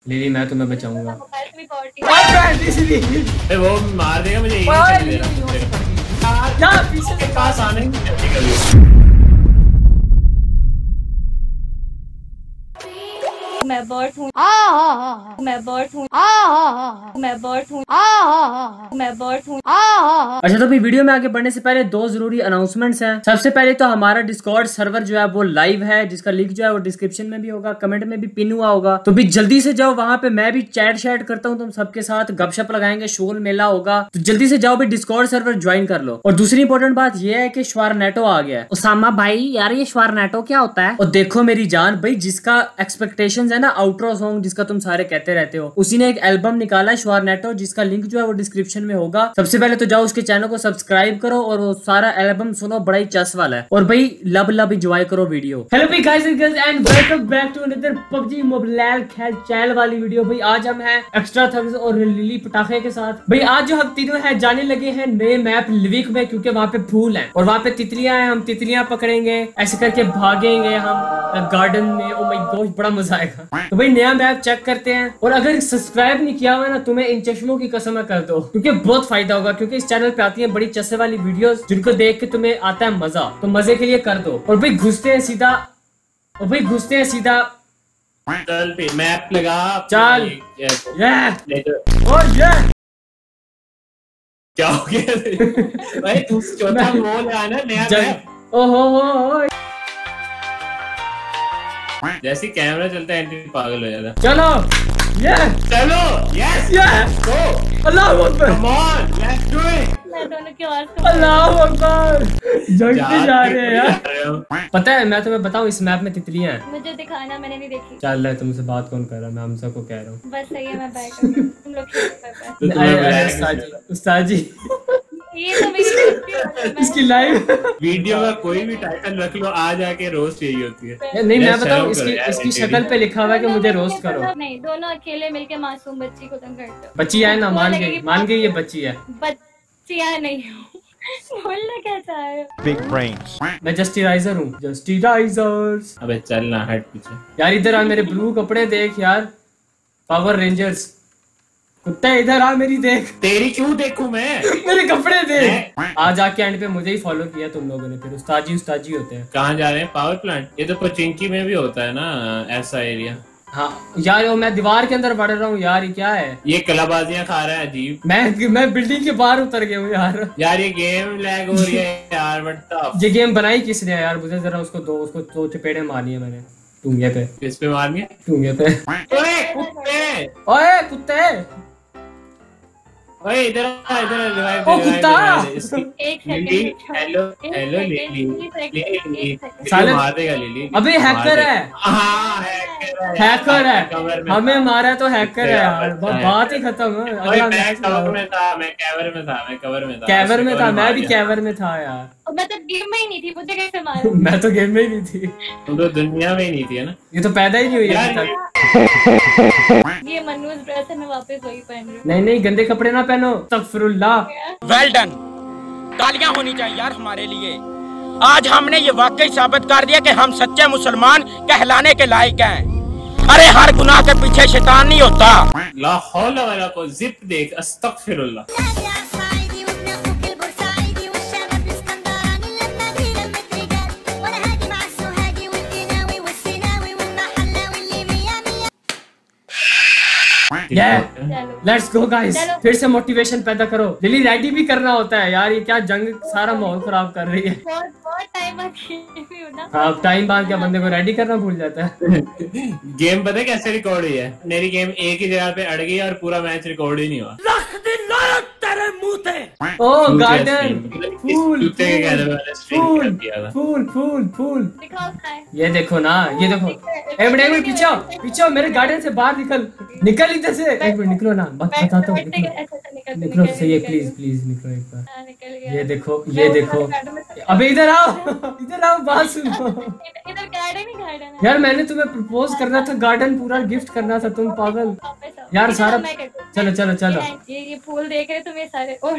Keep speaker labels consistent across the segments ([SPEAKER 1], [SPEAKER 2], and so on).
[SPEAKER 1] Lily मैं तुम्हें बचाऊंगा।
[SPEAKER 2] वो मार देगा मुझे।
[SPEAKER 1] यार पीछे
[SPEAKER 2] के पास आने की
[SPEAKER 3] मैं बर्ड हूँ, मैं बर्ड हूँ, मैं बर्ड हूँ, मैं बर्ड हूँ।
[SPEAKER 1] अच्छा तो भी वीडियो में आगे बढ़ने से पहले दो जरूरी अनाउंसमेंट्स हैं। सबसे पहले तो हमारा डिस्कॉर्ड सर्वर जो है वो लाइव है, जिसका लिंक जो है वो डिस्क्रिप्शन में भी होगा, कमेंट में भी पिन हुआ होगा। तो भी जल्दी से जाओ वहां पे, मैं भी चैट शैट करता हूँ, तुम सबके साथ गपशप लगाएंगे, शोल मेला होगा। तो जल्दी से जाओ भी डिस्कॉर्ड सर्वर ज्वाइन कर लो। और दूसरी इंपॉर्टेंट बात यह है कि श्वारनेटो आ गया है। उसामा भाई यार ये श्वारनेटो क्या होता है? और देखो मेरी जान भाई, जिसका एक्सपेक्टेशंस है ना आउटरो सॉन्ग जिसका तुम सारे कहते रहते हो, उसी ने एक एल्बम निकाला है श्वारनेटो, जिसका लिंक जो है वो डिस्क्रिप्शन में होगा। सबसे पहले तो जाओ उसके चैनल को सब्सक्राइब करो और वो सारा एल्बम सुनो, बड़ा ही चस वाला है। और भाई लब लब एंजॉय करो वीडियो। हेलो भाई guys and girls and welcome back to another PUBG mobile खेल चैनल वाली वीडियो। भाई आज हम हैं एक्स्ट्रा थग्स और लिली पटाखे के साथ। भाई आज जो हम तीनों हैं जाने लगे हैं नए मैप लिविक में, क्योंकि वहाँ पे फूल है और वहाँ पे तितलियां हैं। हम तितलियां पकड़ेंगे, ऐसे करके भागेंगे हम गार्डन में। ओ माय गॉड बड़ा मजा आएगा। तो भाई नया मैप चेक करते हैं। और अगर सब्सक्राइब नहीं किया हुआ ना, तुम्हें इन चश्मों की कसम कर दो, क्योंकि बहुत फायदा होगा। क्योंकि इस चैनल पे आती है बड़ी चस्से वाली वीडियोस, जिनको देख के तुम्हें आता है मजा। तो मजे के लिए कर दो। और भाई घुसते हैं सीधा, और भाई घुसते हैं सीधा।
[SPEAKER 2] चल पे मैप लगा
[SPEAKER 1] चल
[SPEAKER 2] ये क्या हो गया भाई? तू चौथा वो लगाना नया मैप।
[SPEAKER 1] ओहो
[SPEAKER 2] जैसे कैमरा चलता है एंटी पागल हो जाता।
[SPEAKER 1] चलो ये
[SPEAKER 2] चलो यस गो
[SPEAKER 1] अल्लाह अकबर,
[SPEAKER 2] come on let's do it.
[SPEAKER 3] मैं दोनों की आवाज
[SPEAKER 1] अल्लाह अकबर, जगते जा रहे हैं यार। पता है मैं तुम्हें बताऊं, इस मैप में तितलियां हैं।
[SPEAKER 3] मुझे दिखाना, मैंने नहीं देखी।
[SPEAKER 1] चल रहा है, तुमसे बात कौन कर रहा है? मैं हमसा को कह रहा हूँ।
[SPEAKER 3] बस सही है, मैं बैठ हूँ, तुम लोग खेलो।
[SPEAKER 1] उस्ताद जी
[SPEAKER 3] ये तो मेरी गलती है।
[SPEAKER 1] इसकी लाइव
[SPEAKER 2] वीडियो का कोई भी टाइटल रख लो, आ जाके रोस्ट यही होती है।
[SPEAKER 1] नहीं मैं बताऊं, इसकी शक्ल पे लिखा हुआ है कि मुझे रोस्ट करो।
[SPEAKER 3] नहीं, दोनों अकेले मिलके मासूम बच्ची को तंग करते हो।
[SPEAKER 1] बच्ची है ना, मान गई ये बच्ची है।
[SPEAKER 3] बच्चियां नहीं बोलना क्या चाह रहे हो?
[SPEAKER 4] Big brains.
[SPEAKER 1] मैं जस्टिराइजर हूँ, जस्टिराइजर्स।
[SPEAKER 2] अबे चलना हट पीछे
[SPEAKER 1] यार इधर आ, मेरे ब्लू कपड़े देख यार, पावर रेंजर्स। कुत्ते इधर आ, मेरी देख।
[SPEAKER 2] तेरी क्यों देखूं मैं?
[SPEAKER 1] मेरे कपड़े देख। आज आके एंड पे मुझे ही फॉलो किया तुम लोगों ने। फिर उस्ताद जी होते हैं।
[SPEAKER 2] कहाँ जा रहे हैं? Power plant. ये तो पचिंकी में भी होता है ना ऐसा एरिया।
[SPEAKER 1] हाँ यार मैं दीवार के अंदर बढ़ रहा हूँ यार, ये क्या है?
[SPEAKER 2] ये कलाबाजियां खा रहा है अजीब।
[SPEAKER 1] मैं बिल्डिंग के बाहर उतर गया हूँ यार
[SPEAKER 2] ये गेम लैग हो रही है यार। बट
[SPEAKER 1] ये गेम बनाई किसने यार? मुझे जरा उसको दो चपेड़े मारनी है मैंने टूंगे पे।
[SPEAKER 2] किस पे मारनी है?
[SPEAKER 1] टूंगे पे।
[SPEAKER 2] ओए कुत्ते,
[SPEAKER 1] ओए कुत्ते,
[SPEAKER 2] ओए इधर रिवाइव।
[SPEAKER 1] ओ कुत्ता,
[SPEAKER 3] एक सेकंड।
[SPEAKER 2] हेलो हेलो लिली
[SPEAKER 1] साले
[SPEAKER 2] मार देगा लिली।
[SPEAKER 1] अबे हैकर है।
[SPEAKER 2] हाँ
[SPEAKER 1] हैकर है, हमें मारा तो हैकर है यार। बात ही खत्म है।
[SPEAKER 2] मैं कवर में था, मैं कवर में था।
[SPEAKER 1] कैवर में था, मैं भी कैवर में था यार।
[SPEAKER 3] मैं तो गेम में ही नहीं थी, मुझे कैसे मारा?
[SPEAKER 1] मैं तो गेम में ही नहीं थी।
[SPEAKER 2] तुम तो दुनिया में ही नहीं थी है ना?
[SPEAKER 1] ये तो पैदा ही नहीं हुई अभी तक।
[SPEAKER 3] ये मनूज ड्रेस है, मैं वापस वही पहन रही हूँ।
[SPEAKER 1] नहीं गंदे कपड़े ना पहनो। अस्तगफिरुल्लाह।
[SPEAKER 5] वेल डन, तालियां होनी चाहिए यार हमारे लिए। आज हमने ये वाकई साबित कर दिया कि हम सच्चे मुसलमान कहलाने के लायक हैं। अरे हर गुनाह के पीछे शैतान नहीं होता।
[SPEAKER 2] ला हौला वला को जिप देख, अस्तगफिरुल्लाह।
[SPEAKER 1] लेट्स गो गाइस, फिर से मोटिवेशन पैदा करो। लिली रेडी भी करना होता है यार, ये क्या जंग सारा माहौल खराब कर रही है।
[SPEAKER 3] बहुत टाइम बाद खेली हूं ना।
[SPEAKER 1] हाँ टाइम बाद क्या बंदे को रेडी करना भूल जाता है।
[SPEAKER 2] गेम पता है कैसे रिकॉर्ड हुई है? मेरी गेम एक ही जगह पे अड़ गई और पूरा मैच रिकॉर्ड ही नहीं हुआ।
[SPEAKER 1] ओ गार्डन, फूल फूल फूल फूल फूल।
[SPEAKER 3] दिखाओ कहाँ है?
[SPEAKER 1] ये देखो ना, ये देखो। एक मिनट पीछे मेरे गार्डन से बाहर निकल इधर से। एक मिनट निकलो ना, बताता हूँ। निकलो सही है, प्लीज निकलो एक बार। ये देखो अबे इधर आओ बात सुनो।
[SPEAKER 3] इधर गार्डन ही गार्डन है
[SPEAKER 1] यार मैंने तुम्हें प्रपोज करना था, गार्डन पूरा गिफ्ट करना था। तुम पागल यार, चलो चलो चलो।
[SPEAKER 3] ये फूल देख रहे तुम ये सारे और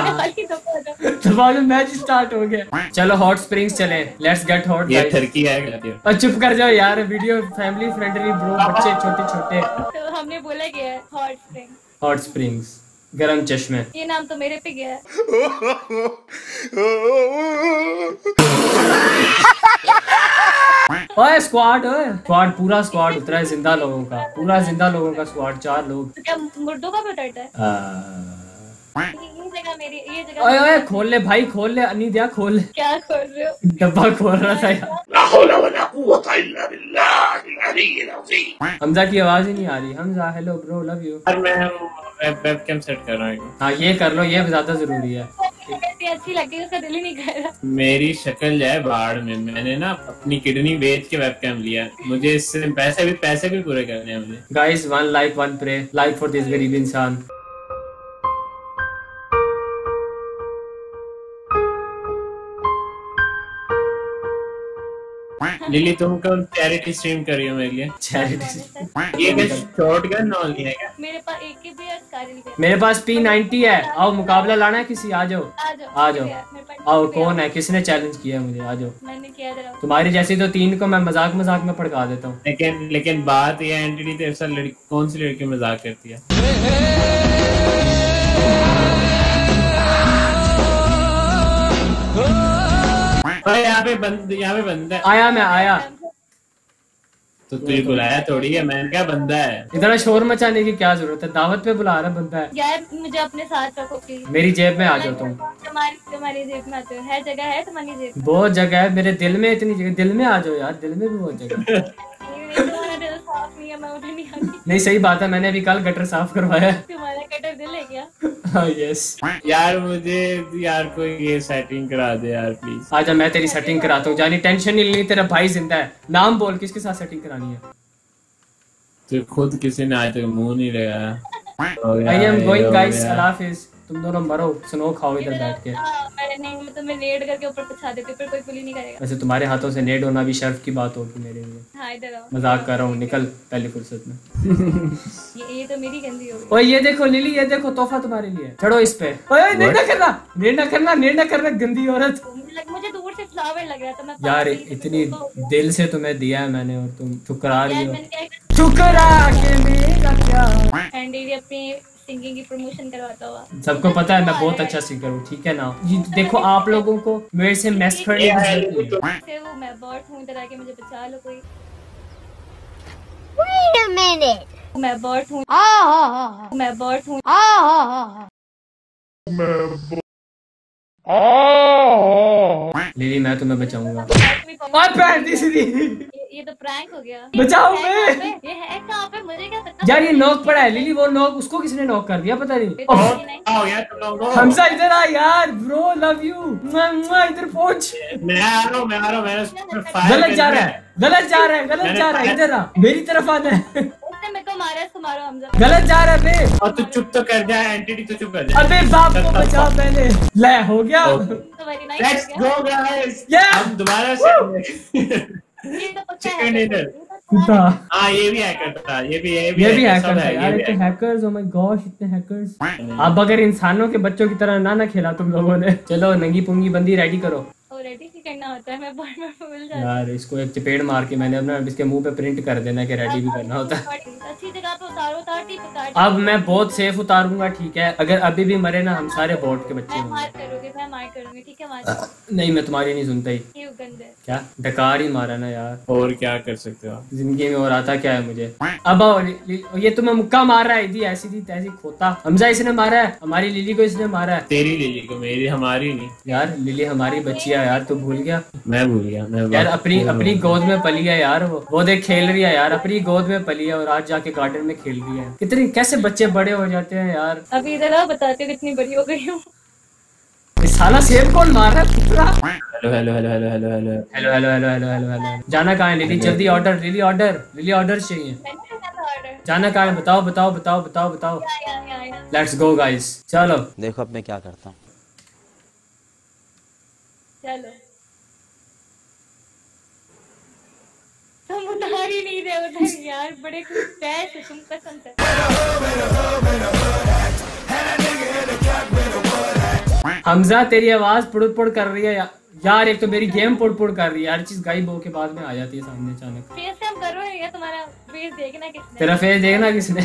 [SPEAKER 1] मैच स्टार्ट हो गया। चलो हॉट स्प्रिंग्स चले, लेट्स गेट हॉट।
[SPEAKER 2] ये टर्की है।
[SPEAKER 1] और चुप कर जाओ यार, वीडियो फैमिली फ्रेंडली ब्रो, बच्चे छोटे छोटे।
[SPEAKER 3] तो हमने बोला गया है हॉट स्प्रिंग।
[SPEAKER 1] हॉट स्प्रिंग्स गरम चश्मे।
[SPEAKER 3] ये नाम तो मेरे पे गया है।
[SPEAKER 1] ओए स्क्वाड पूरा स्क्वाड उतरा है, जिंदा लोगों का, पूरा जिंदा लोगों का स्क्वाड, 4 लोग।
[SPEAKER 3] तो क्या मुर्दों का भी उतरता है? ये जगह मेरी, ये जगह।
[SPEAKER 1] ओए ओए खोल ले भाई, खोल ले अन्नी दिया, खोल ले।
[SPEAKER 3] क्या खोल रहे हो?
[SPEAKER 1] डब्बा खोल रहा था यार। हमजा की आवाज ही नहीं आ रही। Hamza hello bro, love you.
[SPEAKER 2] मैं वेबकैम सेट कर रहा हूँ।
[SPEAKER 1] हाँ ये कर लो, ये ज्यादा जरूरी है।
[SPEAKER 3] अच्छी लगती है, उसका दिल ही नहीं कर रहा।
[SPEAKER 2] मेरी शक्ल जाए बाहर में, मैंने ना अपनी किडनी बेच के वेबकैम लिया। मुझे इससे पैसे भी पूरे करने हैं मुझे।
[SPEAKER 1] Guys 1 like 1 pray, like for this गरीब इंसान।
[SPEAKER 2] लिली तुम कौन चैरिटी स्ट्रीम कर रही हो मेरे लिए?
[SPEAKER 1] चैरिटी।
[SPEAKER 2] ये क्या शॉटगन नॉल है क्या?
[SPEAKER 3] मेरे पास एक ही भी है, कारी नहीं है।
[SPEAKER 1] मेरे पास P90 है। आओ मुकाबला लाना है किसी, आ जाओ आ जाओ। आओ कौन है, किसने चैलेंज किया है मुझे, आ जाओ।
[SPEAKER 3] मैंने किया जरा।
[SPEAKER 1] तुम्हारी जैसी तो 3 को मैं मजाक मजाक में पड़का देता हूँ।
[SPEAKER 2] लेकिन बात ये एंटिटी तेरे साथ कौन सी लड़की मजाक करती है? यहाँ पे बंदा है।
[SPEAKER 1] आया मैं आया।
[SPEAKER 2] तो तुझे बुलाया थोड़ी है, मैंने क्या बंदा है।
[SPEAKER 1] इतना शोर मचाने की क्या जरूरत है, दावत पे बुला रहा बंदा है।
[SPEAKER 3] यार मुझे अपने साथ रखो प्लीज।
[SPEAKER 1] मेरी जेब में आ जाओ तुम।
[SPEAKER 3] तुम्हारी जेब में आते हो, है जगह है तुम्हारी जेब?
[SPEAKER 1] बहुत जगह है मेरे दिल में, इतनी जगह। दिल में आ जाओ यार, दिल में भी बहुत जगह।
[SPEAKER 3] तुम्हारा दिल साफ नहीं है, मैं उधर नहीं आती।
[SPEAKER 1] नहीं सही बात है, मैंने अभी कल गटर साफ करवाया।
[SPEAKER 3] तुम्हारा कटर दिल है क्या?
[SPEAKER 1] हाँ यस।
[SPEAKER 2] यार मुझे यार कोई ये सेटिंग करा दे यार प्लीज।
[SPEAKER 1] आजा मैं तेरी सेटिंग कराता हूँ, जानी टेंशन नहीं लेनी, तेरा भाई जिंदा है। नाम बोल, किसके साथ सेटिंग करानी है?
[SPEAKER 2] तो खुद किसी ने आज तक मुंह नहीं लगाया।
[SPEAKER 1] आई एम गोइंग गाइस, अल्लाह हाफिज। तुम दोनों मरो, स्नो खाओ इधर बैठ के।
[SPEAKER 3] मैं तुम्हें नेड करके ऊपर बिछा देती हूँ, फिर कोई पुली नहीं करेगा।
[SPEAKER 1] वैसे तुम्हारे हाथों से नेड होना भी शर्फ की बात होगी मेरे लिए।
[SPEAKER 3] हाँ इधर आओ।
[SPEAKER 1] मजाक कर रहा हूँ, निकल पहली फुर्सत में।
[SPEAKER 3] ये तो मेरी गंदी हो गई।
[SPEAKER 1] ओए ये देखो लिली, ये देखो तोहफा तुम्हारे लिए, चढ़ो इस पे। ओए नेड ना करना, नेड ना करना, नेड ना करना, गंदी औरत।
[SPEAKER 3] मुझे दूर से फ्लावर लग रहा था, मैं
[SPEAKER 1] यार इतनी दिल से तुम्हें दिया है मैंने, और तुम ठुकरा रही हो।
[SPEAKER 3] मैंने
[SPEAKER 1] ठुकरा के मेरा क्या।
[SPEAKER 3] एंडी अपनी सिंगिंग की प्रमोशन करवाता हुआ।
[SPEAKER 1] सबको पता है मैं बहुत अच्छा सिंगर हूँ, ठीक है ना। ये देखो आप लोगों को मेरे से मैस करने की जरूरत नहीं है।
[SPEAKER 3] मैं बॉट हूँ, इधर आके मुझे बचा लो कोई।
[SPEAKER 4] Wait a minute.
[SPEAKER 3] मैं बॉट हूँ। मैं बॉट हूँ।
[SPEAKER 1] लिली मैं तुम्हें बचाऊंगा।
[SPEAKER 3] ये तो प्रैंक हो गया।
[SPEAKER 1] बचाओ
[SPEAKER 3] ये है कहाँ पे, मुझे क्या पता।
[SPEAKER 1] यार ये नॉक पड़ा है लिली, वो नॉक उसको किसने नॉक कर दिया पता नहीं।
[SPEAKER 2] आओ यार तुम लोग।
[SPEAKER 1] हमजा इधर आ यार, ब्रो लव यू। इधर पहुंच।
[SPEAKER 2] मैं आ रहा हूँ
[SPEAKER 1] गलत जा रहा है, गलत जा रहा है, इधर आ, मेरी तरफ आना है।
[SPEAKER 3] उसने मेरे को मारा, इसको मारो हमजा।
[SPEAKER 1] गलत जा रहा है बे।
[SPEAKER 2] और तू चुप तो कर जा, एंटिटी तो चुप कर जा।
[SPEAKER 1] अबे बाप को बचा पहले। ले हो गया।
[SPEAKER 3] तो वेरी नाइस
[SPEAKER 2] लेट्स
[SPEAKER 3] हो गया।
[SPEAKER 2] Go guys.
[SPEAKER 1] Yeah!
[SPEAKER 2] हम दोबारा से
[SPEAKER 3] ये तो पक्का
[SPEAKER 2] चिकन
[SPEAKER 3] है।
[SPEAKER 2] डिनर।
[SPEAKER 1] कुत्ता।
[SPEAKER 2] हाँ ये भी हैकर था, ये भी
[SPEAKER 1] हैकर था यार, इतने हैकर्स, ओ माय गॉड इतने हैकर्स। अब अगर इंसानों के बच्चों की तरह ना खेला तुम लोगों ने। चलो नंगी पुंगी बंदी रेडी करो।
[SPEAKER 3] रेडी ही करना होता है, मैं बार बार भूल जाती हूँ।
[SPEAKER 1] यार इसको एक चपेट मार के मैंने अपना इसके मुंह पे प्रिंट कर देना कि रेडी भी करना होता है।
[SPEAKER 3] अच्छी जगह पे उतारो, उतारती उतारती।
[SPEAKER 1] अब मैं बहुत सेफ उतारूंगा, ठीक है। अगर अभी भी मरे ना हम सारे बोट के बच्चे
[SPEAKER 3] मैं
[SPEAKER 1] होंगे।
[SPEAKER 3] मार करूंगी, मैं मार करूंगी, ठीक है मार।
[SPEAKER 1] नहीं मैं तुम्हारी नहीं सुनता ही।
[SPEAKER 3] ये गंदे।
[SPEAKER 1] क्या डकार ही मारा ना यार,
[SPEAKER 2] और क्या कर सकते हो।
[SPEAKER 1] जिंदगी में और आता क्या है मुझे। अब आओ, ये तुम्हें मुक्का मार रहा है, ऐसी थी तैसी खोता। हमजा इसने मारा है, हमारी लिली को इसने मारा है।
[SPEAKER 2] तेरी लिली को, मेरी हमारी नहीं
[SPEAKER 1] यार लिली हमारी बच्ची है यार, तू भूल गया।
[SPEAKER 2] मैं भूल गया। मैं
[SPEAKER 1] यार अपनी गोद में पली है यार, वो देख खेल रही है यार, अपनी गोद में पली है और आज जाके गार्डन में खेल रही है। कितनी कैसे बच्चे बड़े हो जाते हैं यार।
[SPEAKER 3] अभी इधर आओ, बताती हूँ कितनी बड़ी हो गई हूँ।
[SPEAKER 1] इस साला सेब कौन मार रहा है कुतरा।
[SPEAKER 2] Hello hello hello hello hello hello
[SPEAKER 1] hello hello hello hello hello hello. जाना कहाँ है लिली, जल्दी order, Lily order, Lily order चाहिए।
[SPEAKER 3] मैंने क्या था ऑर्डर?
[SPEAKER 1] जाना कहाँ है, बताओ बताओ बताओ बताओ बताओ। लेट्स गो गाइस, चलो।
[SPEAKER 6] देखो अब मैं क्या करता हूँ।
[SPEAKER 3] चलो तुम उतार ही नहीं रहे उधर यार, बड़े खुश तुम कसम से।
[SPEAKER 1] हमजा तेरी आवाज पुड़ पुड़ कर रही है यार। एक तो मेरी गेम पुड़ पुड़ कर रही है, हर चीज गायब होके बाद में आ जाती है सामने अचानक।
[SPEAKER 3] फेस कैम करो या तुम्हारा फेस देखना किसने?
[SPEAKER 1] तेरा फेस देखना किसने?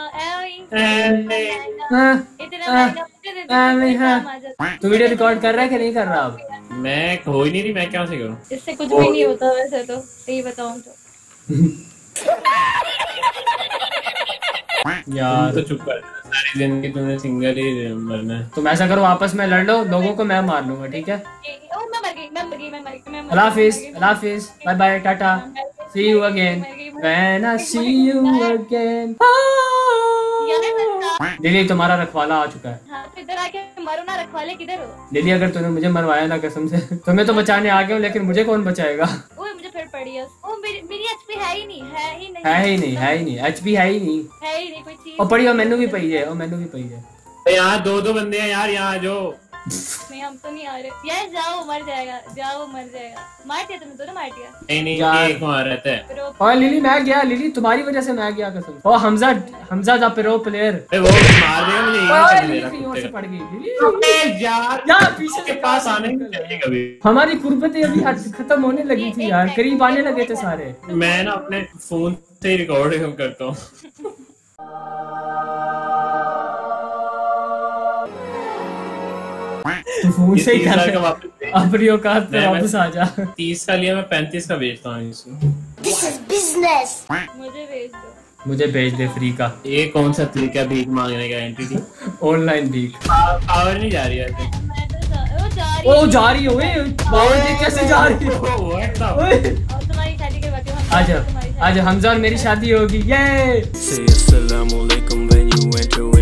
[SPEAKER 1] तू वीडियो रिकॉर्ड कर रहा है कि नहीं कर रहा? अब
[SPEAKER 2] मैं हो ही नहीं रही, मैं क्या से करूं?
[SPEAKER 3] इससे कुछ भी नहीं होता वैसे तो, यही बताऊं तो।
[SPEAKER 1] यार
[SPEAKER 2] तो चुप कर, सारी जिंदगी तूने सिंगल ही मरना है।
[SPEAKER 1] तुम ऐसा करो, आपस में लड़ लो, लोगों को मैं मार लूंगा, ठीक है? अल्लाह हाफिज, bye bye, tata, see you again when I see you again. Lily तुम्हारा रखवाला आ चुका है।
[SPEAKER 3] हाँ, तो इधर आके मरो ना, रखवाले किधर हो?
[SPEAKER 1] लिली अगर तूने मुझे मरवाया ना कसम से, तुम्हें तो बचाने आ गया हूँ, लेकिन मुझे कौन बचाएगा?
[SPEAKER 3] ओए मुझे फिर पड़ी है। ओ मेरी एचपी है ही नहीं, है ही नहीं, एचपी है ही नहीं कोई चीज।
[SPEAKER 1] और पड़ी, और मैनू भी पई है, और मैनू भी पई है।
[SPEAKER 2] यहाँ दो बंदे हैं यार, यहाँ जो
[SPEAKER 3] नहीं हम तो नहीं आ रहे यार। जाओ मर जाएगा, मार दिया तुमने, दोनों मार दिया।
[SPEAKER 2] नहीं एक वहाँ रहता है।
[SPEAKER 1] और लिली मैं गया, लिली तुम्हारी वजह से मैं गया कसम। और हमजा द प्रो प्लेयर,
[SPEAKER 2] वो मार देगा मुझे।
[SPEAKER 1] पड़ गई यार पीछे
[SPEAKER 2] के पास आने कभी।
[SPEAKER 1] हमारी कुर्बतें अभी खत्म होने लगी थी यार, करीब आने लगे थे सारे।
[SPEAKER 2] मैं ना अपने फोन से रिकॉर्ड करता हूँ।
[SPEAKER 1] फोन से ही कर, अपनी औकात पे वापस आ जा।
[SPEAKER 2] 30 का लिया, मैं 35 का बेचता हूँ इसको।
[SPEAKER 3] This is business। मुझे भेज दो,
[SPEAKER 1] मुझे भेज दे फ्री का।
[SPEAKER 2] ये कौन सा तरीका भीख मांगने का? एंट्री
[SPEAKER 1] ऑनलाइन भीख।
[SPEAKER 2] पावर नहीं जा रही है।
[SPEAKER 3] वो
[SPEAKER 1] जा रही है, पावर देख कैसे जा रही है?
[SPEAKER 3] तुम्हारी शादी करवाती हूँ।
[SPEAKER 1] आज हमजा और मेरी शादी होगी, ये।